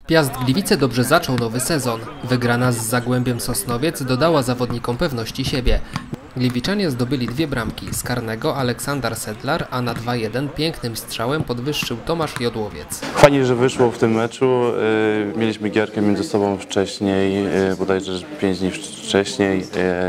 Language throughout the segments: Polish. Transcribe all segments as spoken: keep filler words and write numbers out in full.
Piast Gliwice dobrze zaczął nowy sezon. Wygrana z Zagłębiem Sosnowiec dodała zawodnikom pewności siebie. Gliwiczanie zdobyli dwie bramki, z karnego Aleksander Sedlar, a na dwa jeden pięknym strzałem podwyższył Tomasz Jodłowiec. Fajnie, że wyszło w tym meczu. Mieliśmy gierkę między sobą wcześniej, bodajże pięć dni wcześniej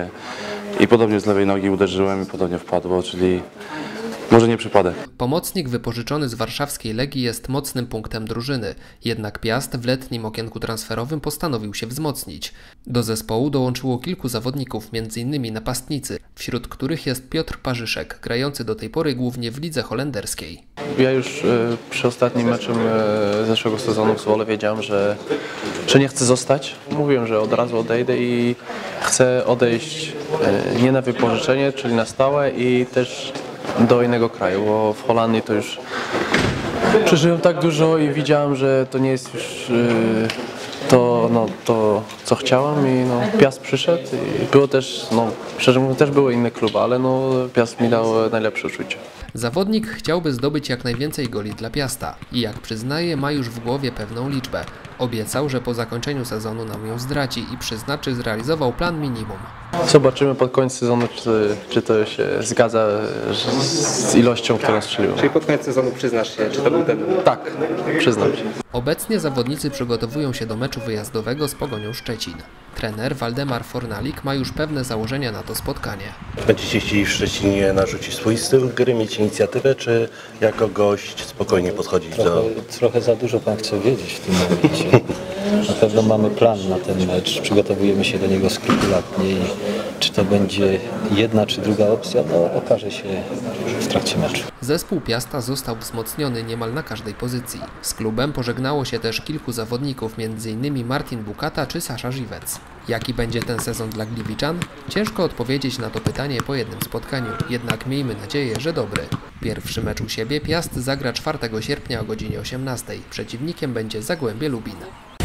i podobnie z lewej nogi uderzyłem i podobnie wpadło, czyli może nie przypadek. Pomocnik wypożyczony z warszawskiej Legii jest mocnym punktem drużyny, jednak Piast w letnim okienku transferowym postanowił się wzmocnić. Do zespołu dołączyło kilku zawodników, między innymi napastnicy, wśród których jest Piotr Parzyszek, grający do tej pory głównie w lidze holenderskiej. Ja już y, przy ostatnim meczu y, zeszłego sezonu w Zwolle wiedziałem, że, że nie chcę zostać. Mówiłem, że od razu odejdę i chcę odejść y, nie na wypożyczenie, czyli na stałe i też do innego kraju, bo w Holandii to już przeżyłem tak dużo i widziałem, że to nie jest już yy, to, no, to, co chciałem i no, Piast przyszedł i było też, no, szczerze mówiąc, też były inne kluby, ale no, Piast mi dał najlepsze uczucie. Zawodnik chciałby zdobyć jak najwięcej goli dla Piasta i jak przyznaje, ma już w głowie pewną liczbę. Obiecał, że po zakończeniu sezonu nam ją zdradzi i przyzna, czy zrealizował plan minimum. Zobaczymy pod koniec sezonu, czy, czy to się zgadza z ilością, którą strzeliłem. Czyli pod koniec sezonu przyznasz się, czy to był ten? Tak, przyznam się. Obecnie zawodnicy przygotowują się do meczu wyjazdowego z Pogonią Szczecin. Trener Waldemar Fornalik ma już pewne założenia na to spotkanie. Będziecie chcieli w Szczecinie narzucić swój styl gry, mieć inicjatywę, czy jako gość spokojnie podchodzić trochę, do... Trochę za dużo pan chce wiedzieć w tym momencie. Na pewno mamy plan na ten mecz, przygotowujemy się do niego skrupulatnie i czy to będzie jedna czy druga opcja, to okaże się w trakcie meczu. Zespół Piasta został wzmocniony niemal na każdej pozycji. Z klubem pożegnało się też kilku zawodników, między innymi Martin Bukata czy Sasza Żywec. Jaki będzie ten sezon dla Gliwiczan? Ciężko odpowiedzieć na to pytanie po jednym spotkaniu, jednak miejmy nadzieję, że dobry. Pierwszy mecz u siebie Piast zagra czwartego sierpnia o godzinie osiemnastej. Przeciwnikiem będzie Zagłębie Lubin.